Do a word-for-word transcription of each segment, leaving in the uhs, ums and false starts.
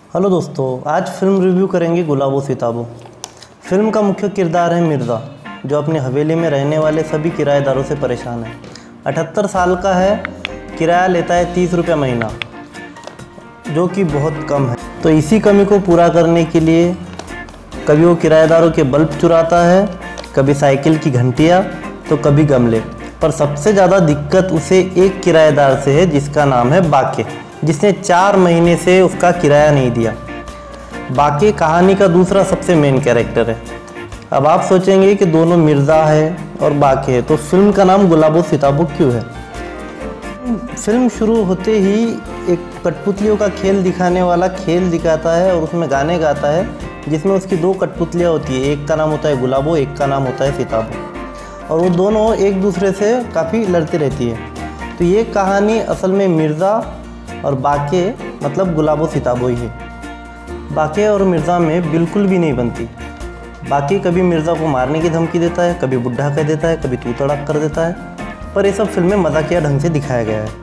Hello दोस्तों, आज film review करेंगे गुलाबो सिताबो। फिल्म का मुख्य किरदार है मिर्ज़ा, जो अपनी हवेली में रहने वाले सभी किराएदारों से परेशान है। अठहत्तर साल का है, किराया लेता है तीस रुपये महीना, जो कि बहुत कम है। तो इसी कमी को पूरा करने के लिए कभी वो किराएदारों के बल्ब चुराता है, कभी साइकिल की घंटियाँ, तो कभी गमले। पर सबसे ज़्यादा दिक्कत उसे एक किराएदार से है जिसका नाम है बाके, जिसने चार महीने से उसका किराया नहीं दिया। बाके कहानी का दूसरा सबसे मेन कैरेक्टर है। अब आप सोचेंगे कि दोनों मिर्ज़ा है और बाके है, तो फिल्म का नाम गुलाबो सिताबो क्यों है। फिल्म शुरू होते ही एक कठपुतलियों का खेल दिखाने वाला खेल दिखाता है और उसमें गाने गाता है, जिसमें उसकी दो कठपुतलियाँ होती है। एक का नाम होता है गुलाबो, एक का नाम होता है सिताबो, और वो दोनों एक दूसरे से काफ़ी लड़ती रहती है। तो ये कहानी असल में मिर्ज़ा और बाके मतलब गुलाबो सिताबो ही है। बाके और मिर्ज़ा में बिल्कुल भी नहीं बनती। बाके कभी मिर्ज़ा को मारने की धमकी देता है, कभी बुढ़ा कह देता है, कभी तू तड़ाक कर देता है, पर ये सब फिल्म में मजाकिया ढंग से दिखाया गया है।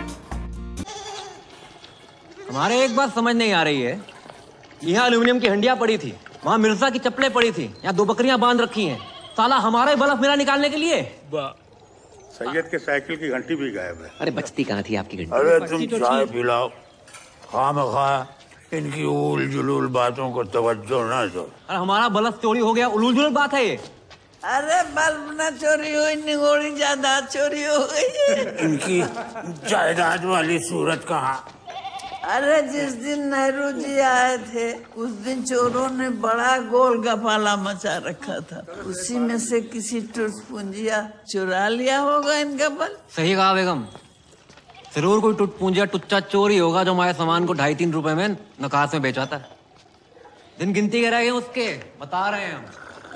हमारे एक बात समझ नहीं आ रही है, यहाँ एल्यूमिनियम की हंडियाँ पड़ी थी, वहाँ मिर्ज़ा की चप्पलें पड़ी थी, यहाँ दो बकरियां बांध रखी हैं, साला हमारे बल्ब मेरा निकालने के लिए। सैयद के साइकिल की घंटी भी गायब है। अरे बचती कहाँ थी आपकी घंटी? अरे तुम चाय पिलाओ, खामखा इनकी उल जुलूल बातों को तवज्जो ना दो। अरे हमारा बल्ब चोरी हो गया, उलूल जुलूल बात है ये। अरे बल्ब ना चोरी हुई, निगोड़ी जायदाद चोरी हो गई। इनकी जायदाद वाली सूरत कहाँ? अरे जिस दिन नेहरू जी आए थे उस दिन चोरों ने बड़ा गोल गपाला मचा रखा था, उसी में से किसी टुटपुंजिया चुरा लिया होगा इनका बल्ब। सही कहा बेगम, जरूर कोई टुटपुंजिया टुच्चा चोरी होगा जो हमारे सामान को ढाई तीन रुपए में नकाश में बेचाता है। दिन गिनती के रह गए उसके, बता रहे हैं हम।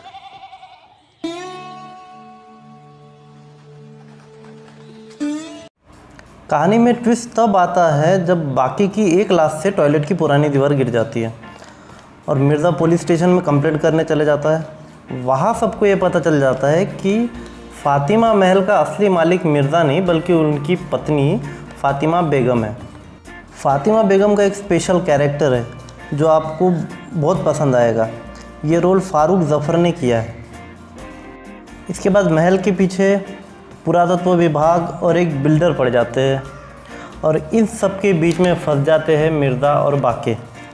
कहानी में ट्विस्ट तब आता है जब बाकी की एक लाश से टॉयलेट की पुरानी दीवार गिर जाती है और मिर्ज़ा पुलिस स्टेशन में कंप्लेंट करने चले जाता है। वहाँ सबको ये पता चल जाता है कि फ़ातिमा महल का असली मालिक मिर्ज़ा नहीं बल्कि उनकी पत्नी फ़ातिमा बेगम है। फ़ातिमा बेगम का एक स्पेशल कैरेक्टर है जो आपको बहुत पसंद आएगा। ये रोल फारूक ज़फ़र ने किया है। इसके बाद महल के पीछे पुरातत्व विभाग और एक बिल्डर पड़ जाते हैं और इन सब के बीच में फंस जाते हैं मिर्ज़ा और बाके।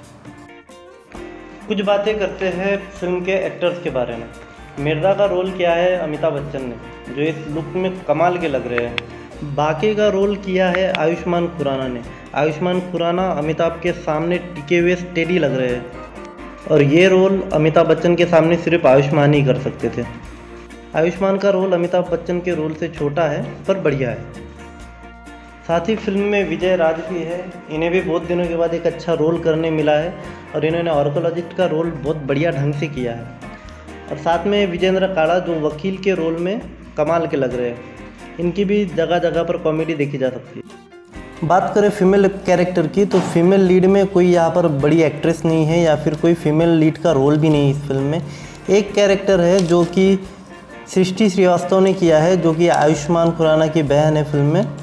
कुछ बातें करते हैं फिल्म के एक्टर्स के बारे में। मिर्ज़ा का रोल किया है अमिताभ बच्चन ने, जो इस लुक में कमाल के लग रहे हैं। बाके का रोल किया है आयुष्मान खुराना ने। आयुष्मान खुराना अमिताभ के सामने टिके हुए स्टेडी लग रहे हैं और ये रोल अमिताभ बच्चन के सामने सिर्फ आयुष्मान ही कर सकते थे। आयुष्मान का रोल अमिताभ बच्चन के रोल से छोटा है पर बढ़िया है। साथ ही फिल्म में विजय राज भी है। इन्हें भी बहुत दिनों के बाद एक अच्छा रोल करने मिला है और इन्होंने आर्कोलॉजिस्ट का रोल बहुत बढ़िया ढंग से किया है। और साथ में विजेंद्र काड़ा जो वकील के रोल में कमाल के लग रहे हैं। इनकी भी जगह जगह पर कॉमेडी देखी जा सकती है। बात करें फीमेल कैरेक्टर की, तो फीमेल लीड में कोई यहाँ पर बड़ी एक्ट्रेस नहीं है या फिर कोई फीमेल लीड का रोल भी नहीं है इस फिल्म में। एक कैरेक्टर है जो कि सृष्टि श्रीवास्तव ने किया है, जो कि आयुष्मान खुराना की बहन है फिल्म में।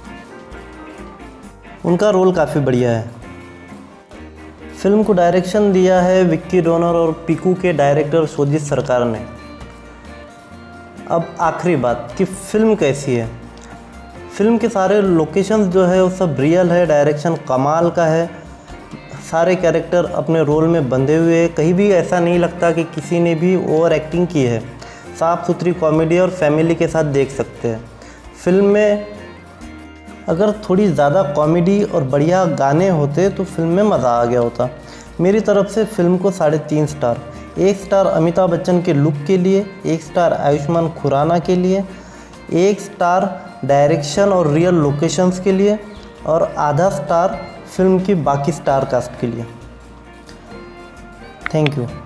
उनका रोल काफ़ी बढ़िया है। फिल्म को डायरेक्शन दिया है विक्की डोनर और पीकू के डायरेक्टर शोजित सरकार ने। अब आखिरी बात कि फ़िल्म कैसी है। फिल्म के सारे लोकेशंस जो है वो सब रियल है, डायरेक्शन कमाल का है, सारे कैरेक्टर अपने रोल में बंधे हुए हैं। कहीं भी ऐसा नहीं लगता कि किसी ने भी ओवर एक्टिंग की है। साफ़ सुथरी कॉमेडी और फैमिली के साथ देख सकते हैं। फिल्म में अगर थोड़ी ज़्यादा कॉमेडी और बढ़िया गाने होते तो फिल्म में मज़ा आ गया होता। मेरी तरफ से फिल्म को साढ़े तीन स्टार। एक स्टार अमिताभ बच्चन के लुक के लिए, एक स्टार आयुष्मान खुराना के लिए, एक स्टार डायरेक्शन और रियल लोकेशंस के लिए और आधा स्टार फिल्म की बाकी स्टार कास्ट के लिए। Thank you.